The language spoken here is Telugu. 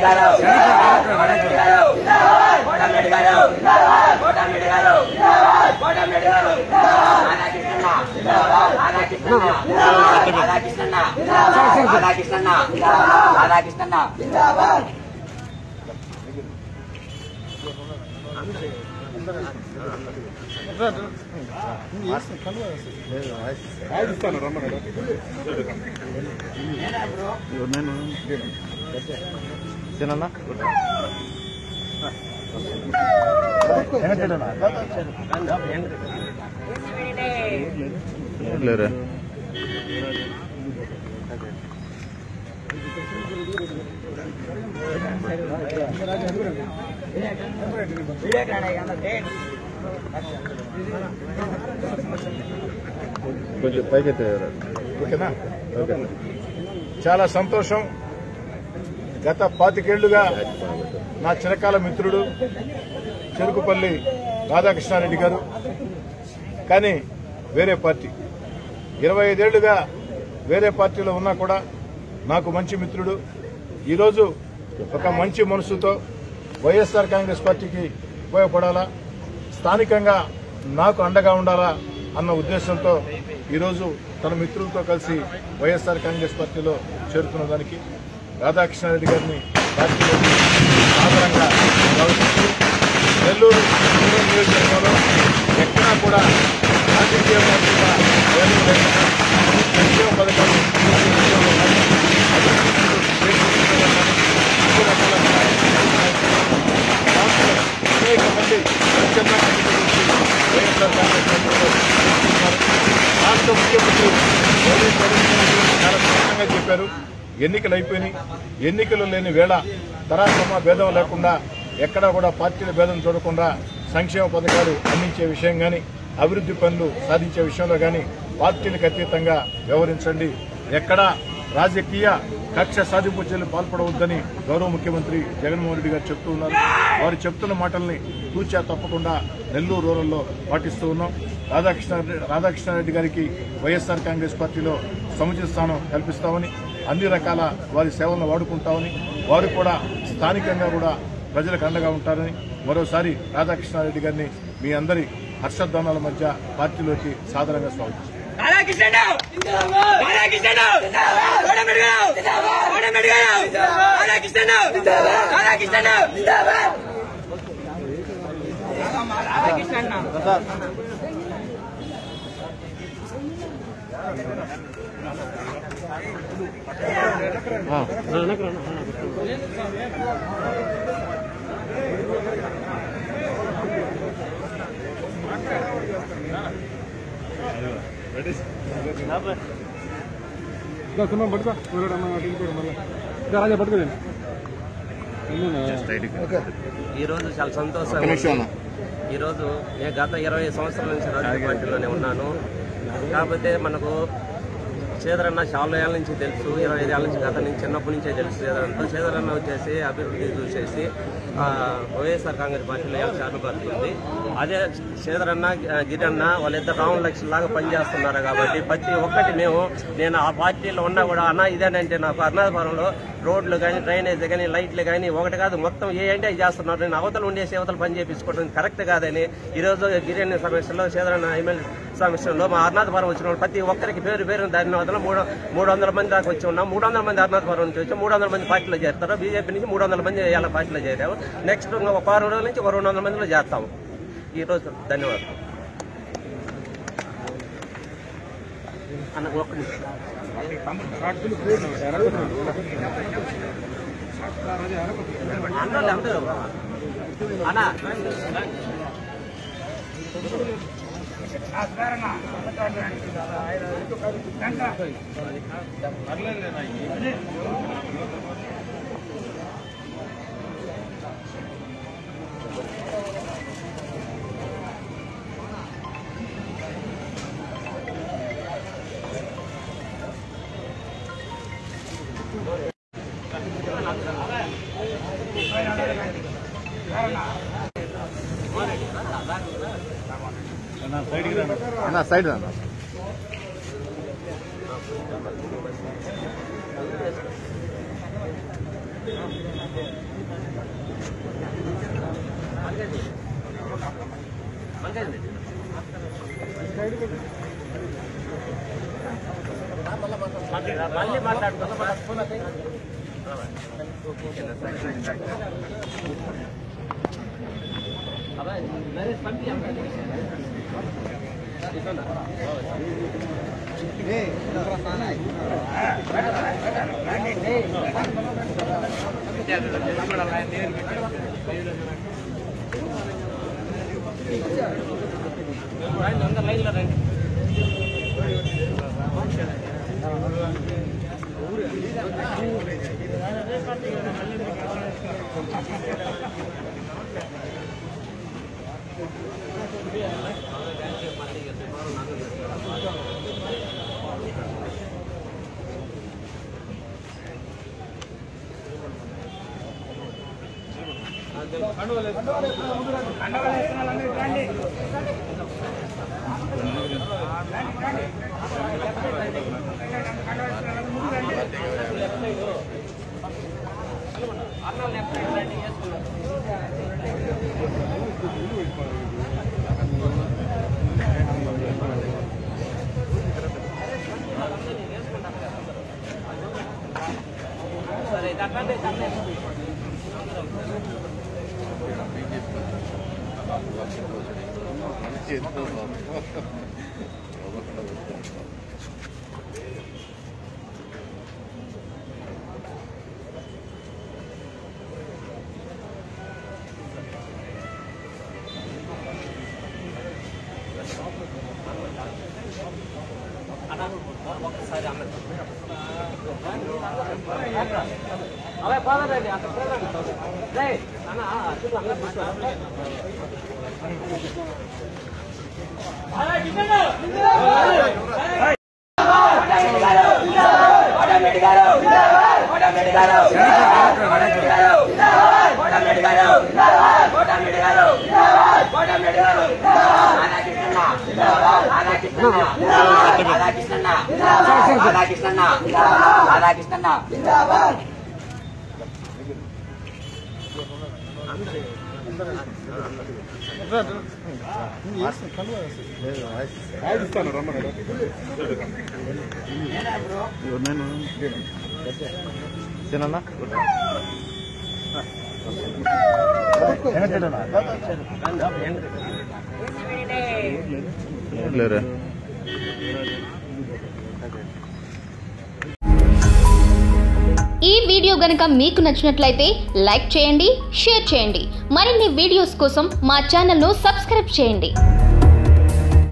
కొంచెం పైకి ఓకేనా? ఓకే. చాలా సంతోషం. గత 25 ఏళ్లుగా నా చిరకాల మిత్రుడు చెరుకుపల్లి రాధాకృష్ణారెడ్డి గారు, కానీ వేరే పార్టీ. 25 ఏళ్లుగా వేరే పార్టీలో ఉన్నా కూడా నాకు మంచి మిత్రుడు. ఈరోజు ఒక మంచి మనసుతో వైఎస్ఆర్ కాంగ్రెస్ పార్టీకి ఉపయోగపడాలా, స్థానికంగా నాకు అండగా ఉండాలా అన్న ఉద్దేశంతో ఈరోజు తన మిత్రులతో కలిసి వైఎస్ఆర్ కాంగ్రెస్ పార్టీలో చేరుతున్న దానికి రాధాకృష్ణారెడ్డి గారిని పార్టీలోకి సాధారణంగా స్వాగతిస్తూ నెల్లూరు నియోజకవర్గంలో ఎక్కడా కూడా రాజకీయ పార్టీగా వేరు లేకుండా సంక్షేమ పథకాలు అనేక మంది వైఎస్ఆర్ కాంగ్రెస్ పార్టీలో రాష్ట్ర ముఖ్యమంత్రి చాలా స్పష్టంగా చెప్పారు, ఎన్నికలు అయిపోయినాయి, ఎన్నికలు లేని వేళ తరాక్రమ భేదం లేకుండా ఎక్కడా కూడా పార్టీల భేదం చూడకుండా సంక్షేమ పథకాలు అందించే విషయం కానీ, అభివృద్ధి పనులు సాధించే విషయంలో కానీ పార్టీలకు అతీతంగా వ్యవహరించండి, ఎక్కడా రాజకీయ కక్ష సాధింపు చర్యలు పాల్పడవద్దని గౌరవ ముఖ్యమంత్రి జగన్మోహన్ రెడ్డి గారు చెప్తూ ఉన్నారు. వారు చెప్తున్న మాటల్ని తూచా తప్పకుండా నెల్లూరు రూరల్లో పాటిస్తూ ఉన్నాం. రాధాకృష్ణారెడ్డి గారికి వైఎస్ఆర్ కాంగ్రెస్ పార్టీలో సముచిత స్థానం కల్పిస్తామని, అన్ని రకాల వారి సేవలను వాడుకుంటామని, వారు కూడా స్థానికంగా కూడా ప్రజలకు అండగా ఉంటారని మరోసారి రాధాకృష్ణారెడ్డి గారిని మీ అందరి హర్షధ్వానాల మధ్య పార్టీలోకి సాదరంగా స్వాగతిస్తాం. ఈరోజు చాలా సంతోషం. ఈరోజు నేను గత 20 సంవత్సరాల నుంచి రాజకీయ పార్టీలోనే ఉన్నాను. కాకపోతే మనకు శ్రీధరన్న చాలా ఏళ్ళ నుంచి తెలుసు, 25 ఏళ్ళ నుంచి, గత నుంచి చిన్నప్పటి నుంచే తెలుసు శ్రీధరన్న వచ్చేసి అభివృద్ధి చూసేసి వైఎస్ఆర్ కాంగ్రెస్ పార్టీలో చాలా పడుతుంది. అదే శ్రీధరన్న గిరన్న వాళ్ళిద్దరు రావణ లక్ష్యంలాగా పనిచేస్తున్నారు కాబట్టి ప్రతి ఒక్కటి నేను ఆ పార్టీలో ఉన్నా కూడా అన్న ఇదేనంటే నాకు అరుణాచలంలో రోడ్లు కానీ, డ్రైనేజ్ కానీ, లైట్లు కానీ ఒకటి కాదు మొత్తం ఏ అంటే చేస్తున్నారు. నేను అవతలు ఉండే సేవతలు పని చేయించుకోవడం కరెక్ట్ కాదని ఈరోజు గిరిజన సమస్యలో శ్రీధరన్న ఎమ్మెల్యే సమస్యలో మా అరుణాచలం వచ్చిన ప్రతి ఒక్కరికి పేరు ధన్యవాదాలు. 300 మంది దాకా వచ్చి ఉన్నాం. 300 మంది అరుణాచలం నుంచి వచ్చి 300 మంది పార్టీలో చేస్తారు. బీజేపీ నుంచి 300 మంది ఇలా పార్టీలో చేరాము. నెక్స్ట్ ఒక 6 రోజుల నుంచి 200 మందిలో చేస్తాము. ఈరోజు ధన్యవాదాలు అన్న. ఒక్క నిమిషం అన్న సైడ్ అన్న మళ్ళీ మాట్లాడుకుంటాం. అందరు లైన్లో రండి. అవే పోదండి అక్కడ ఈ వీడియో గనుక మీకు నచ్చినట్లయితే లైక్ చేయండి, షేర్ చేయండి. మరిన్ని వీడియోస్ కోసం మా ఛానల్ను సబ్స్క్రైబ్ చేయండి.